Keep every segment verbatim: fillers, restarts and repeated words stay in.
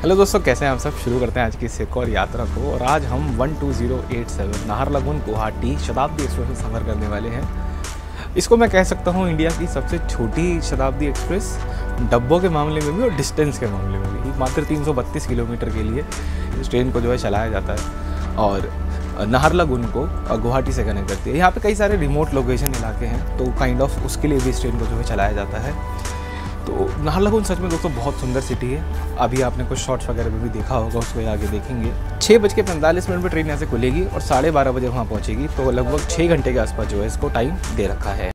Hello दोस्तों, कैसे हैं आप सब। शुरू करते हैं आज की इस एक और यात्रा को। और आज हम one two zero eight seven Naharlagun Guwahati Shatabdi express में सफ़र करने वाले हैं। इसको मैं कह सकता हूँ इंडिया की सबसे छोटी शताब्दी एक्सप्रेस, डब्बों के मामले में भी और डिस्टेंस के मामले में भी। मात्र तीन सौ बत्तीस किलोमीटर के लिए इस ट्रेन को जो है चलाया जाता है और नाहरलगुन को गुवाहाटी से कनेक्ट करती है। यहाँ पे कई सारे रिमोट लोकेशन इलाके हैं, तो काइंड ऑफ उसके लिए भी इस ट्रेन को जो है चलाया जाता है। तो नाहरलगुन सच में दोस्तों बहुत सुंदर सिटी है। अभी आपने कुछ शॉट्स वगैरह में भी देखा होगा, उसको आगे देखेंगे। छः बज के पैंतालीस मिनट में ट्रेन यहाँ से खुलेगी और साढ़े बारह बजे वहाँ पहुँचेगी। तो लगभग छः घंटे के आसपास जो है इसको टाइम दे रखा है।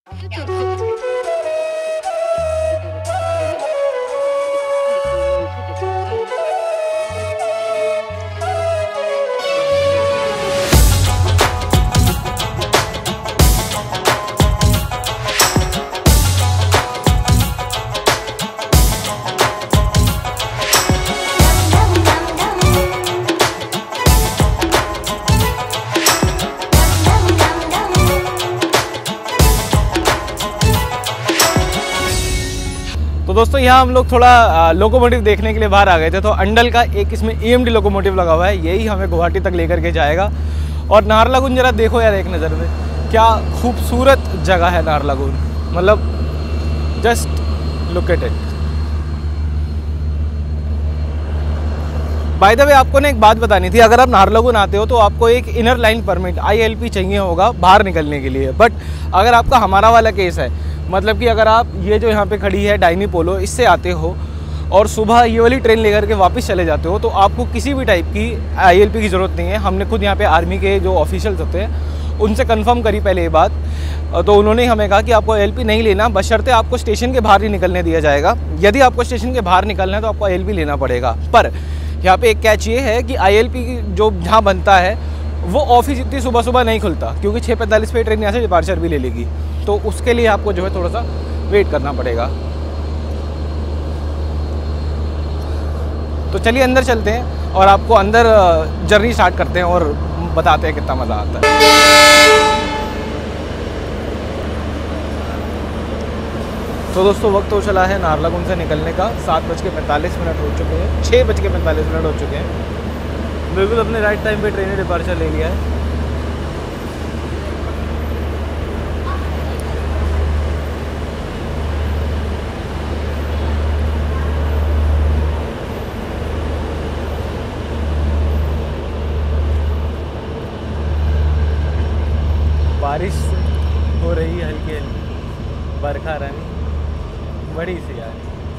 तो दोस्तों यहाँ हम लोग थोड़ा लोकोमोटिव देखने के लिए बाहर आ गए थे। तो अंडल का एक इसमें ई एम डी लोकोमोटिव लगा हुआ है, यही हमें गुवाहाटी तक लेकर के जाएगा। और नाहरलगुन जरा देखो यार एक नज़र में, क्या खूबसूरत जगह है नाहरलगुन। मतलब just look at it. By the way आपको ने एक बात बतानी थी, अगर आप नाहरलगुन आते हो तो आपको एक inner line permit I L P चाहिए होगा बाहर निकलने के लिए। बट अगर आपका हमारा वाला केस है, मतलब कि अगर आप ये जो यहाँ पे खड़ी है डाइनी पोलो, इससे आते हो और सुबह ये वाली ट्रेन लेकर के वापस चले जाते हो, तो आपको किसी भी टाइप की आई एल पी की ज़रूरत नहीं है। हमने खुद यहाँ पे आर्मी के जो ऑफिशियल्स होते हैं उनसे कंफर्म करी पहले ये बात, तो उन्होंने हमें कहा कि आपको आई एल पी नहीं लेना, बशर्ते आपको स्टेशन के बाहर ही निकलने दिया जाएगा। यदि आपको स्टेशन के बाहर निकलना है तो आपको आई एल पी लेना पड़ेगा। पर यहाँ पे एक कैच ये है कि आई एल पी जो जहाँ बनता है वो ऑफिस इतनी सुबह सुबह नहीं खुलता, क्योंकि छः पैंतालीस पे ट्रेन यहाँ से डिपार्चर भी ले लेगी। तो उसके लिए आपको जो है थोड़ा सा वेट करना पड़ेगा। तो चलिए अंदर चलते हैं और आपको अंदर जर्नी स्टार्ट करते हैं और बताते हैं कितना मज़ा आता है। तो दोस्तों वक्त तो चला है नाहरलगुन से निकलने का। सात बज के पैंतालीस मिनट हो चुके हैं, छः बज के पैंतालीस मिनट हो चुके हैं। बिल्कुल अपने राइट टाइम पे ट्रेन ने डिपार्चर ले लिया है। बारिश हो रही है हल्की हल्की, बरखा रानी बड़ी सी यार।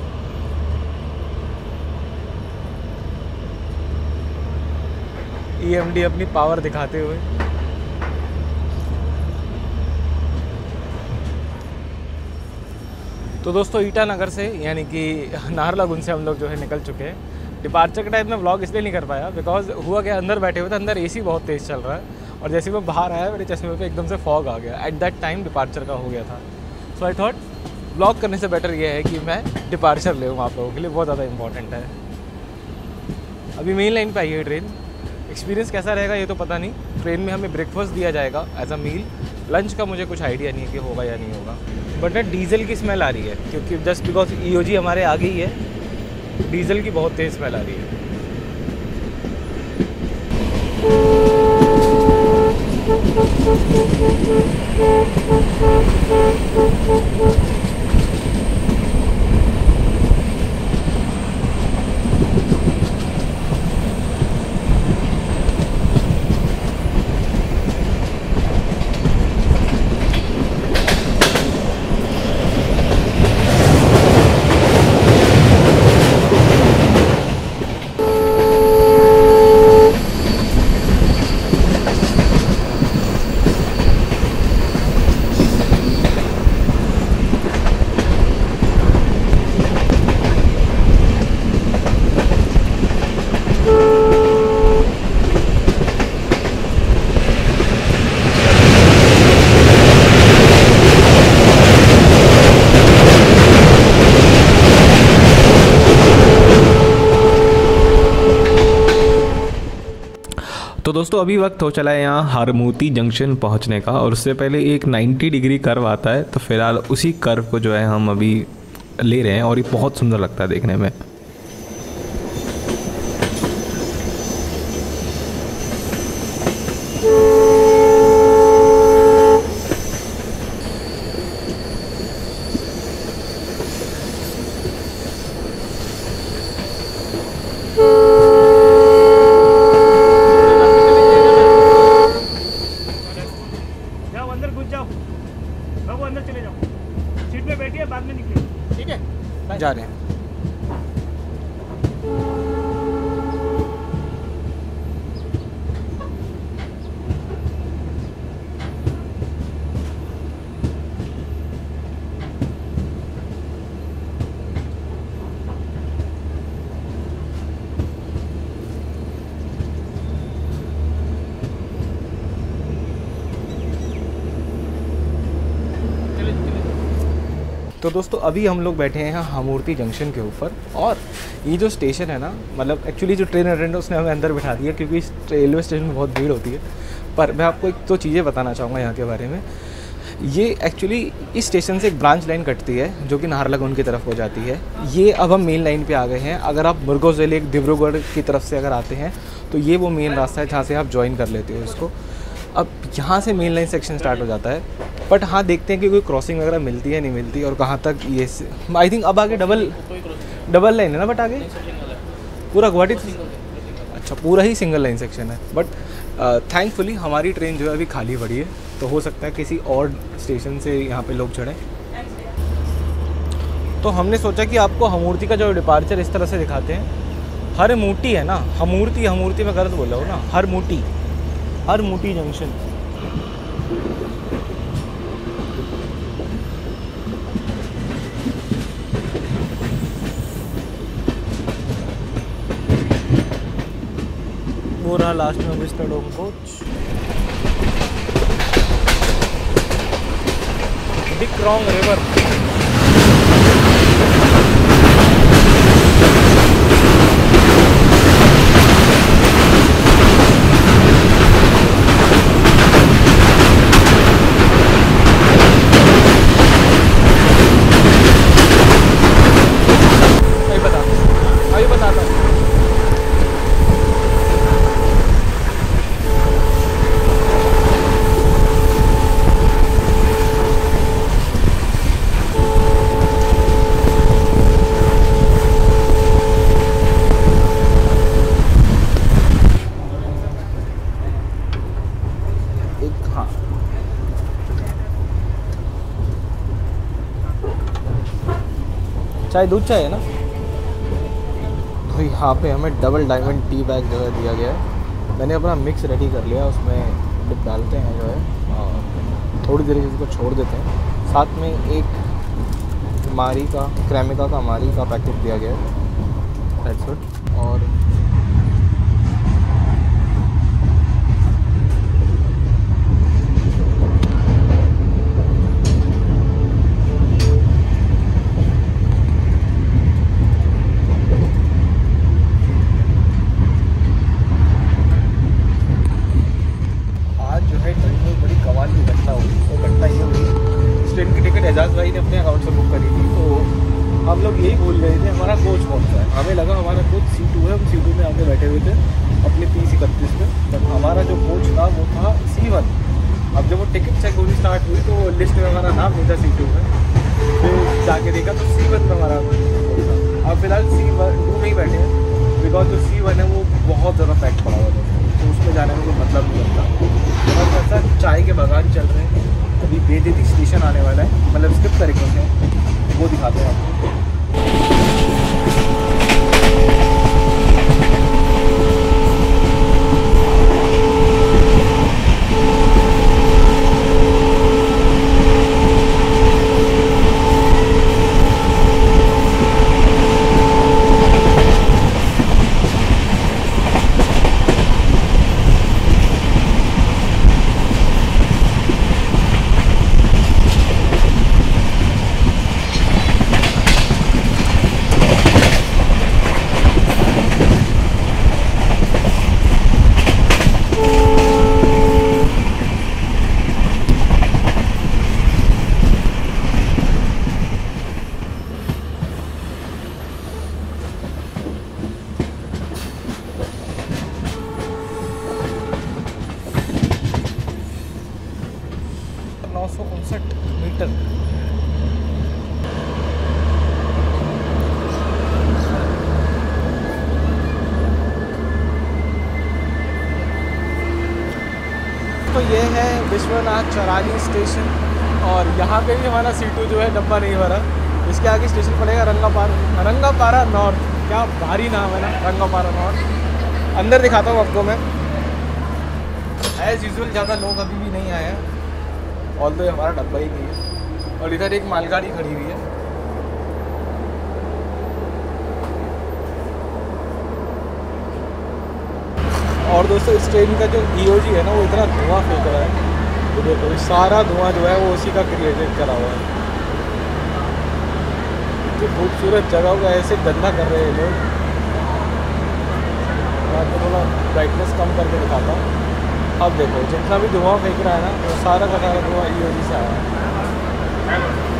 ई एम डी अपनी पावर दिखाते हुए। तो दोस्तों ईटानगर से यानी कि नाहरलगुन से हम लोग जो है निकल चुके हैं। डिपार्चर के टाइम में व्लॉग इसलिए नहीं कर पाया बिकॉज हुआ क्या, अंदर बैठे हुए थे, अंदर एसी बहुत तेज़ चल रहा है और जैसे मैं बाहर आया मेरे चश्मे पे एकदम से फॉग आ गया। एट दैट टाइम डिपार्चर का हो गया था। सो आई थॉट व्लॉग करने से बेटर ये है कि मैं डिपार्चर ले आप लोगों के लिए, बहुत ज़्यादा इंपॉर्टेंट है। अभी मेन लाइन पे आई है ट्रेन। एक्सपीरियंस कैसा रहेगा ये तो पता नहीं। ट्रेन में हमें ब्रेकफास्ट दिया जाएगा एज अ मील। लंच का मुझे कुछ आइडिया नहीं है कि होगा या नहीं होगा, बट ना डीजल की स्मेल आ रही है, क्योंकि जस्ट बिकॉज ई ओ जी हमारे आगे ही है। डीजल की बहुत तेज़ स्मेल आ रही है। तो दोस्तों अभी वक्त हो चला है यहाँ हरमोती जंक्शन पहुँचने का, और उससे पहले एक नब्बे डिग्री कर्व आता है। तो फिलहाल उसी कर्व को जो है हम अभी ले रहे हैं और ये बहुत सुंदर लगता है देखने में। ठीक है, जा रहे हैं। तो दोस्तों अभी हम लोग बैठे हैं हमूर्ति जंक्शन के ऊपर, और ये जो स्टेशन है ना, मतलब एक्चुअली जो ट्रेन अटेंडर उसने हमें अंदर बिठा दिया क्योंकि इस रेलवे स्टेशन में बहुत भीड़ होती है। पर मैं आपको एक तो चीज़ें बताना चाहूँगा यहाँ के बारे में। ये एक्चुअली इस स्टेशन से एक ब्रांच लाइन कटती है जो कि नाहरलगुन की तरफ हो जाती है। ये अब हम मेन लाइन पे आ गए हैं। अगर आप मुर्गो ज़िले डिब्रूगढ़ की तरफ से अगर आते हैं तो ये वो मेन रास्ता है जहाँ से आप ज्वाइन कर लेते हो इसको। अब यहाँ से मेन लाइन सेक्शन स्टार्ट हो जाता है। बट हाँ, देखते हैं कि कोई क्रॉसिंग वगैरह मिलती है नहीं मिलती, और कहाँ तक ये आई थिंक अब आगे डबल डबल लाइन है ना, बट आगे पूरा गुवाहाटी, अच्छा पूरा ही सिंगल लाइन सेक्शन है। बट थैंकफुली हमारी ट्रेन जो है अभी खाली पड़ी है, तो हो सकता है किसी और स्टेशन से यहाँ पे लोग चढ़ें। तो हमने सोचा कि आपको हमूर्ति का जो डिपार्चर इस तरह से दिखाते हैं। हरमूटी है ना, हमूर्ति हमूर्ति में गलत बोला हो ना, हरमूटी हरमूटी जंक्शन। वो रहा लास्ट में विस्टाडोम कोच। डिक्रॉन्ग रिवर। चाय दूध चाय है ना। तो यहाँ पे हमें डबल डायमंड टी बैग जो है दिया गया है। मैंने अपना मिक्स रेडी कर लिया, उसमें डिप डालते हैं जो है और थोड़ी देर इसको छोड़ देते हैं। साथ में एक मारी का क्रेमिका का मारी का पैकेट दिया गया है, दैट्स इट। और एजाज भाई ने अपने अकाउंट से बुक करी थी, तो हम लोग यही भूल गए थे हमारा कोच कौन सा है। हमें लगा हमारा कोच सी टू है, हम सी टू में आके बैठे हुए थे अपने तीस इकतीस में। बट हमारा जो कोच था वो था सी वन। अब जब वो टिकट चेक होनी स्टार्ट हुई तो लिस्ट में हमारा नाम नहीं था सी टू में, फिर जाके देखा तो सी वन में हमारा कोच था। अब फिलहाल सी वन टू में ही बैठे हैं, बिकॉज जो सी वन है वो बहुत ज़्यादा पैक पड़ा हुआ था, तो उसमें जाने में कोई मतलब नहीं लगता। और ऐसा चाय के बागान चल रहे हैं। अभी बेदेती स्टेशन आने वाला है, मतलब स्किप करेंगे, वो दिखाते हैं आपको। नौ सौ उनसठ मीटर। तो ये है विश्वनाथ चौराली स्टेशन, और यहाँ पे भी हमारा सी टू जो है डब्बा नहीं भरा, इसके आगे स्टेशन पड़ेगा रंगापारा, रंगापारा नॉर्थ। क्या भारी नाम है ना, रंगापारा नॉर्थ। अंदर दिखाता हूँ आपको मैं। एज यूजुअल ज़्यादा लोग अभी भी नहीं आए हैं, ऑल तो हमारा डब्बा ही नहीं है। और इधर एक मालगाड़ी खड़ी हुई है। और दोस्तों इस ट्रेन का जो ई ओ जी है ना, वो इतना धुआं फेंक रहा है, तो देखो सारा धुआं जो है वो उसी का क्रिएटेड करा हुआ है। जो खूबसूरत जगह को ऐसे गंदा कर रहे हैं लोग। मैं आपको थोड़ा ब्राइटनेस कम करके दिखाता हूँ। अब देखो जितना भी धुआं फेंक रहा है ना, वो सारा का सारा धुआं ई ओ जी से आया है।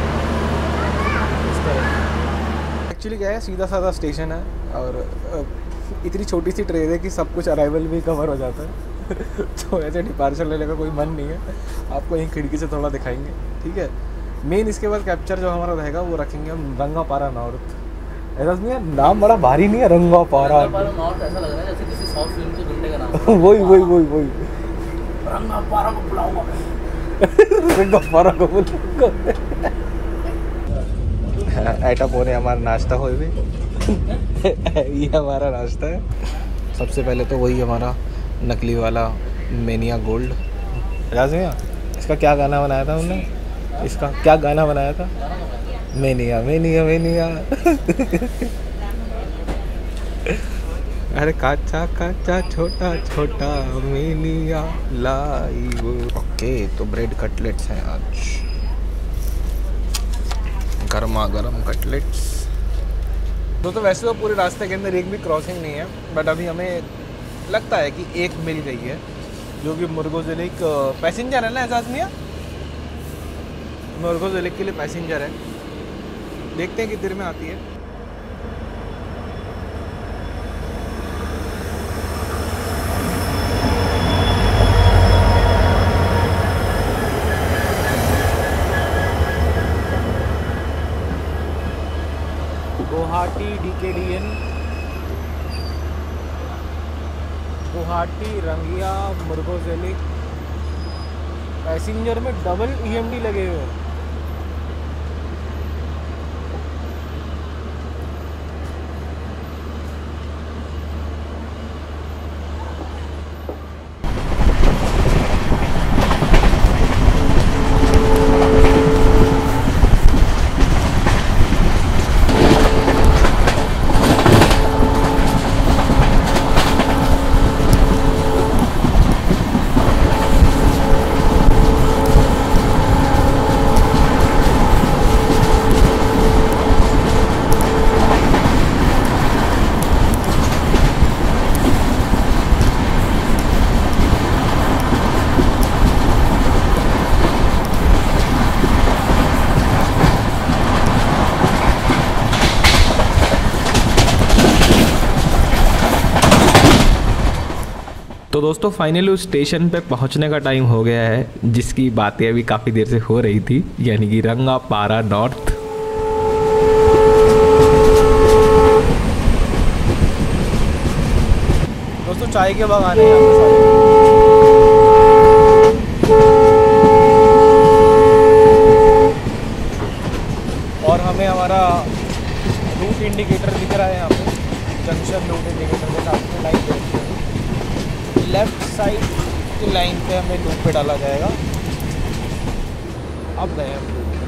इस तरह एक्चुअली क्या है, सीधा साधा स्टेशन है और इतनी छोटी सी ट्रेन है कि सब कुछ अराइवल में कवर हो जाता है। तो ऐसे डिपार्चर लेने का कोई मन नहीं है। आपको यहीं खिड़की से थोड़ा दिखाएंगे, ठीक है। मेन इसके बाद कैप्चर जो हमारा रहेगा वो रखेंगे हम रंगापारा नॉर्थ। ऐसा नहीं है, नाम बड़ा भारी नहीं है, रंगापारा नॉर्थ। ऐसा लग रहा है जैसे किसी साउथ फिल्म के गुंडे का नाम। वही वही वही वही रंगापारा को बुलाऊंगा रंगापारा को बुलाऊंगा। ऐटा पोने हमारा नाश्ता हो भी। ये हमारा नाश्ता है। सबसे पहले तो वही हमारा नकली वाला मेनिया गोल्ड। राज़िया, इसका क्या गाना बनाया था उन्होंने? इसका क्या गाना बनाया था? Mania mania mania. अरे काचा काचा छोटा छोटा मेनिया लाई वो। ओके, तो ब्रेड कटलेट्स हैं आज, गर्मा गर्म कटलेट्स। दोस्तों वैसे तो पूरे रास्ते के अंदर एक भी क्रॉसिंग नहीं है, बट अभी हमें लगता है कि एक मिल गई है, जो कि मुर्गोज़िलिक पैसेंजर है ना। एहसास नहीं है, मुर्गोज़िलिक के लिए पैसेंजर है। देखते हैं कितनी देर में आती है। Guwahati D K D N, Guwahati Rangiya मुर्गोज़िलिक। पैसेंजर में डबल ई एम डी लगे हुए हैं। तो दोस्तों फाइनली उस स्टेशन पे पहुंचने का टाइम हो गया है, जिसकी बातें अभी काफ़ी देर से हो रही थी, यानी कि रंगापारा नॉर्थ। दोस्तों चाय के बागान है यहाँ पे सारे। और हमें हमारा रूट इंडिकेटर दिख रहा है यहाँ पे, जंक्शन रूट इंडिकेटर के साथ में लाइन पे लेफ्ट साइड की लाइन पे हमें लूप पे डाला जाएगा। अब गए हम लूप पे।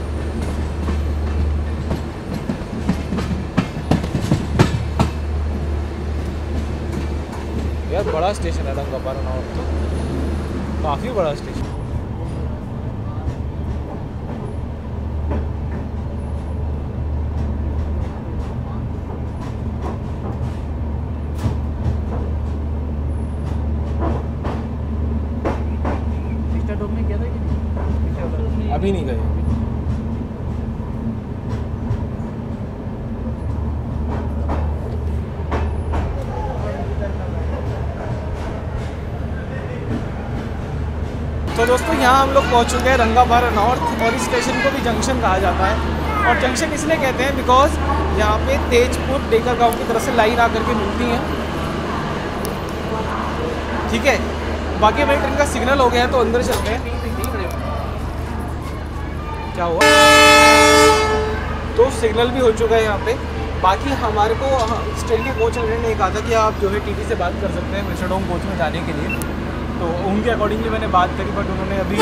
यार बड़ा स्टेशन है रंगापारा नॉर्थ, काफ़ी बड़ा स्टेशन। अभी नहीं गए। तो दोस्तों यहाँ हम लोग पहुँच चुके हैं रंगापारा नॉर्थ, और इस स्टेशन को भी जंक्शन कहा जाता है। और जंक्शन इसलिए कहते हैं बिकॉज यहाँ पे तेजपुर डेकर गांव की तरफ से लाइन आकर के मिलती हैं, ठीक है। बाकी हमारी ट्रेन का सिग्नल हो गया है, तो अंदर चलते हैं। क्या हुआ? तो सिग्नल भी हो चुका है यहाँ पे। बाकी हमारे को इस ट्रेन के कोच वाले ने कहा था कि आप जो है टीटी से बात कर सकते हैं विस्टाडोम कोच में जाने के लिए, तो उनके अकॉर्डिंगली मैंने बात करी, बट उन्होंने अभी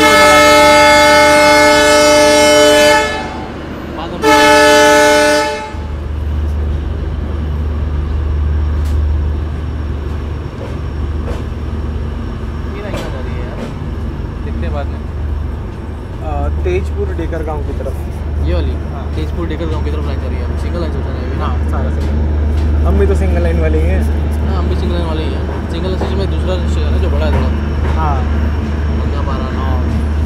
तेजपुर डेकर गांव की तरफ, ये वाली हाँ। तेजपुर डेकर गांव की तरफ लाइन जा रही है, सिंगल लाइन चल रहा है। हाँ सारा सिंगल, हम भी तो सिंगल लाइन वाले ही हैं। हाँ हम भी सिंगल लाइन वाले ही हैं। सिंगल लाइन में दूसरा स्टेशन है जो बड़ा है थोड़ा। हाँ गंगा पारा नौ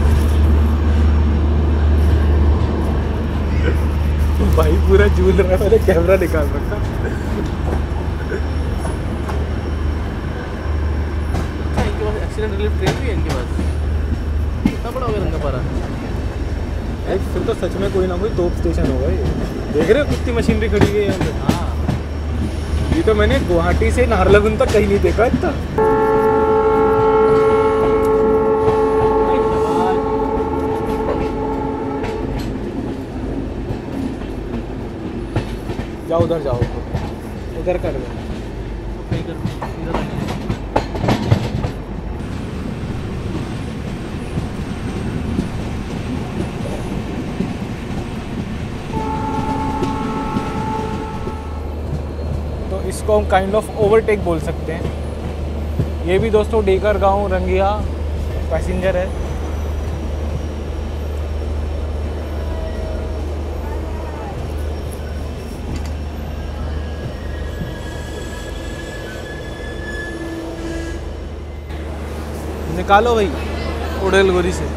भाई पूरा झूल रहा है, मैंने कैमरा निकाल रखा। इनके पास एक्सीडेंट रिलीफ ट्रेन भी है इनके पास। कितना बड़ा होगा गंगा पारा? भाई फिर तो सच में कोई ना कोई तोप स्टेशन होगा ये। देख रहे हो कितनी मशीनरी खड़ी है यहाँ पे। हाँ ये तो मैंने गुवाहाटी से नाहरलगुन तक कहीं नहीं देखा इतना। जाओ उधर जाओ, उधर कर दो। तो इसको हम काइंड ऑफ ओवरटेक बोल सकते हैं। ये भी दोस्तों डेकर गांव रंगिया पैसेंजर है। निकालो भाई उड़ेलगुरी से।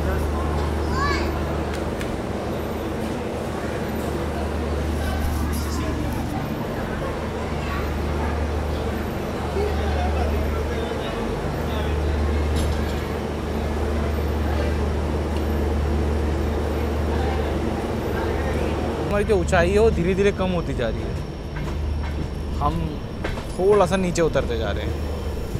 हमारी जो ऊंचाई है वो धीरे धीरे कम होती जा रही है, हम थोड़ा सा नीचे उतरते जा रहे हैं।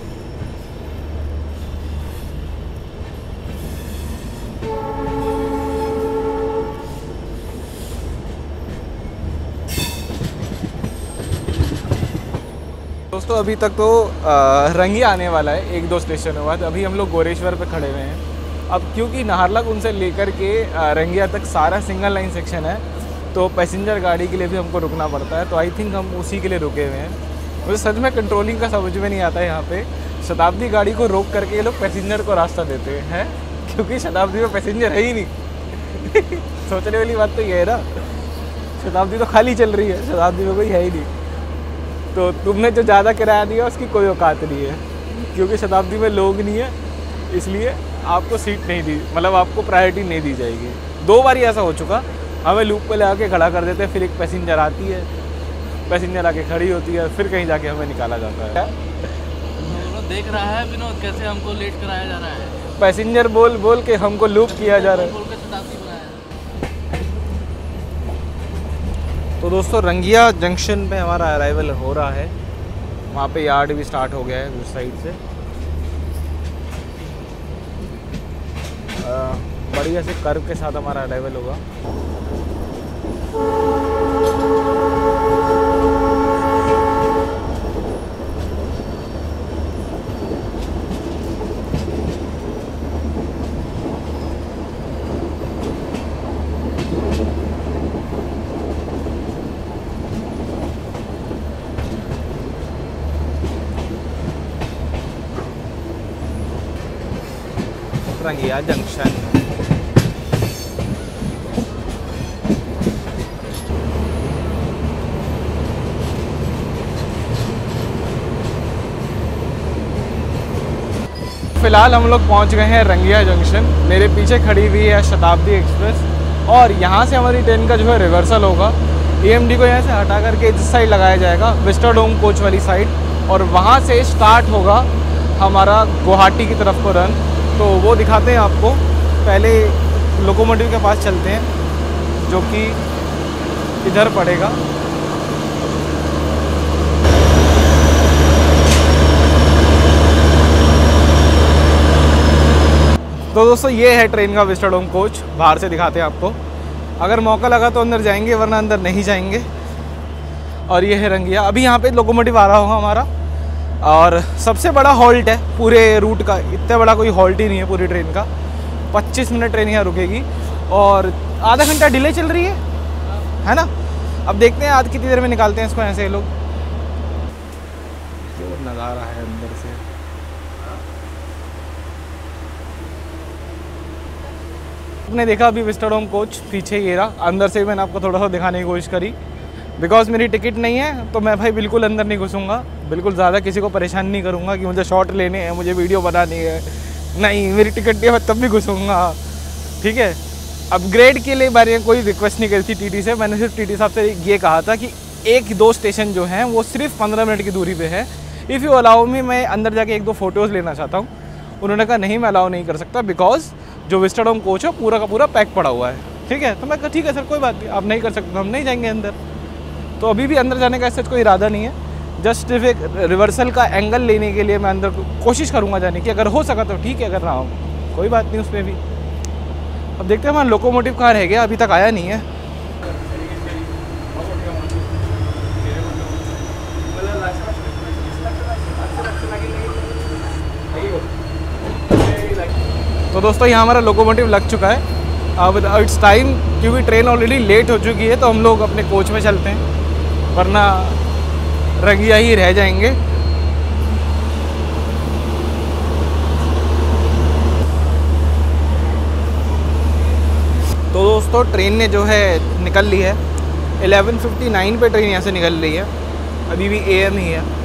दोस्तों अभी तक तो रंगिया आने वाला है, एक दो स्टेशन के बाद। अभी हम लोग गोरेश्वर पे खड़े हुए हैं। अब क्योंकि नाहरलगुन से लेकर के रंगिया तक सारा सिंगल लाइन सेक्शन है, तो पैसेंजर गाड़ी के लिए भी हमको रुकना पड़ता है। तो आई थिंक हम उसी के लिए रुके हुए हैं। मुझे सच में कंट्रोलिंग का समझ में नहीं आता है यहाँ पे। शताब्दी गाड़ी को रोक करके ये लोग पैसेंजर को रास्ता देते हैं, क्योंकि शताब्दी में पैसेंजर है ही नहीं। सोचने वाली बात तो ये है ना, शताब्दी तो खाली चल रही है, शताब्दी में कोई है ही नहीं। तो तुमने जो ज़्यादा किराया दिया उसकी कोई औकात नहीं है, क्योंकि शताब्दी में लोग नहीं है, इसलिए आपको सीट नहीं दी, मतलब आपको प्रायोरिटी नहीं दी जाएगी। दो बार ऐसा हो चुका, हमें लूप पे लगा के खड़ा कर देते हैं, फिर एक पैसेंजर आती है, पैसेंजर आके खड़ी होती है, फिर कहीं जाके हमें निकाला जाता है। देख रहा है विनोद कैसे हमको लेट कराया जा रहा है। पैसेंजर बोल बोल के हमको लूप किया जा रहा है। तो दोस्तों रंगिया जंक्शन पे हमारा अराइवल हो रहा है। वहाँ पे यार्ड भी स्टार्ट हो गया है उस साइड से। बढ़िया से कर्व के साथ हमारा अराइवल होगा। रंगिया जंक्शन। फिलहाल हम लोग पहुंच गए हैं रंगिया जंक्शन। मेरे पीछे खड़ी हुई है शताब्दी एक्सप्रेस, और यहाँ से हमारी ट्रेन का जो है रिवर्सल होगा। ईएमडी को यहाँ से हटा करके इस साइड लगाया जाएगा, विस्टाडोम कोच वाली साइड, और वहाँ से स्टार्ट होगा हमारा गुवाहाटी की तरफ को रन। तो वो दिखाते हैं आपको। पहले लोकोमोटिव के पास चलते हैं, जो कि इधर पड़ेगा। तो दोस्तों ये है ट्रेन का विस्टाडोम कोच, बाहर से दिखाते हैं आपको। अगर मौका लगा तो अंदर जाएंगे, वरना अंदर नहीं जाएंगे। और ये है रंगिया। अभी यहाँ पे लोकोमोटिव आ रहा होगा हमारा, और सबसे बड़ा हॉल्ट है पूरे रूट का। इतना बड़ा कोई हॉल्ट ही नहीं है पूरी ट्रेन का। पच्चीस मिनट ट्रेन यहाँ रुकेगी और आधा घंटा डिले चल रही है, है ना। अब देखते हैं आज कितनी देर में निकालते हैं इसको ऐसे ये लोग। जो नज़ारा है अंदर से, आपने देखा अभी विस्टाडोम कोच पीछे ये रहा। अंदर से मैंने आपको थोड़ा सा दिखाने की कोशिश करी। बिकॉज मेरी टिकट नहीं है तो मैं भाई बिल्कुल अंदर नहीं घुसूँगा, बिल्कुल ज़्यादा किसी को परेशान नहीं करूँगा कि मुझे शॉट लेने हैं, मुझे वीडियो बनानी है। नहीं, मेरी टिकट नहीं है, मैं तब भी घुसूँगा, ठीक है। अपग्रेड के लिए मैंने कोई रिक्वेस्ट नहीं करी थी टीटी से। मैंने सिर्फ टीटी साहब से ये कहा था कि एक दो स्टेशन जो हैं वो सिर्फ पंद्रह मिनट की दूरी पे है। इफ़ यू अलाउ मी, मैं अंदर जाके एक दो फोटोज़ लेना चाहता हूँ। उन्होंने कहा नहीं, मैं अलाउ नहीं कर सकता, बिकॉज जो विस्टाडोम कोच है पूरा का पूरा पैक पड़ा हुआ है, ठीक है। तो मैं कहा ठीक है सर, कोई बात नहीं, आप नहीं कर सकते तो हम नहीं जाएंगे अंदर। तो अभी भी अंदर जाने का ऐसा कोई इरादा नहीं है। जस्ट सिर्फ एक रिवर्सल का एंगल लेने के लिए मैं अंदर कोशिश करूँगा जाने की। अगर हो सका तो ठीक है, अगर ना हो कोई बात नहीं उसमें भी। अब देखते हैं हमारा लोकोमोटिव कहाँ रह गया, अभी तक आया नहीं है। तो दोस्तों यहाँ हमारा लोकोमोटिव लग चुका है। अब इट्स टाइम, क्योंकि ट्रेन ऑलरेडी लेट हो चुकी है, तो हम लोग अपने कोच में चलते हैं, वरना रंगिया ही रह जाएंगे। तो दोस्तों ट्रेन ने जो है निकल ली है। ग्यारह उनसठ पे ट्रेन यहाँ से निकल रही है, अभी भी ए एम ही है।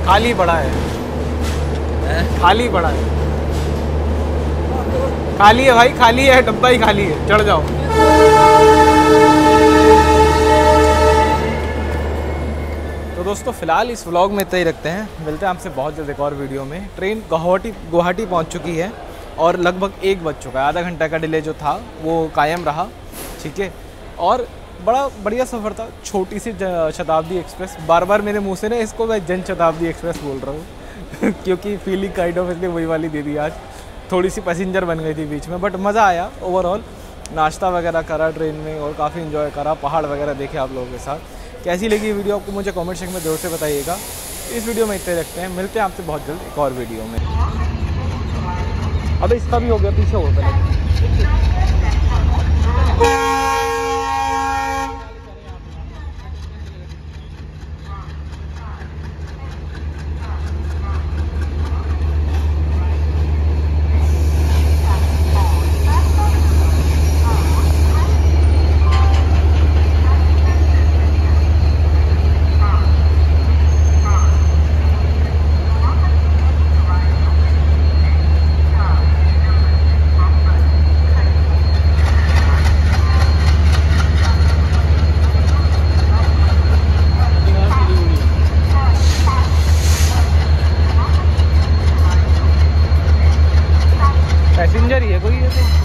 खाली पड़ा है, खाली पड़ा है, खाली है भाई, खाली है, डब्बा ही खाली है, चढ़ जाओ। तो दोस्तों फिलहाल इस व्लॉग में इतना ही रखते हैं, मिलते हैं आपसे बहुत जल्द एक और वीडियो में। ट्रेन गुवाहाटी गुवाहाटी पहुंच चुकी है और लगभग एक बज चुका है, आधा घंटा का डिले जो था वो कायम रहा, ठीक है। और बड़ा बढ़िया सफ़र था, छोटी सी शताब्दी एक्सप्रेस, बार बार मेरे मुंह से ना इसको मैं जन शताब्दी एक्सप्रेस बोल रहा हूँ क्योंकि फीलिंग काइंड ऑफ इसलिए वही वाली दे दी आज, थोड़ी सी पैसेंजर बन गई थी बीच में, बट मज़ा आया ओवरऑल। नाश्ता वगैरह करा ट्रेन में और काफ़ी इन्जॉय करा, पहाड़ वगैरह देखे आप लोगों के साथ। कैसी लगी वीडियो आपको मुझे कमेंट सेक्शन में ज़रूर से बताइएगा। इस वीडियो में इतने रखते हैं, मिलते हैं आपसे बहुत जल्द एक और वीडियो में। अबे इसका भी हो गया, पीछे हो पहले। पैसेंजर ही है कोई, ये तो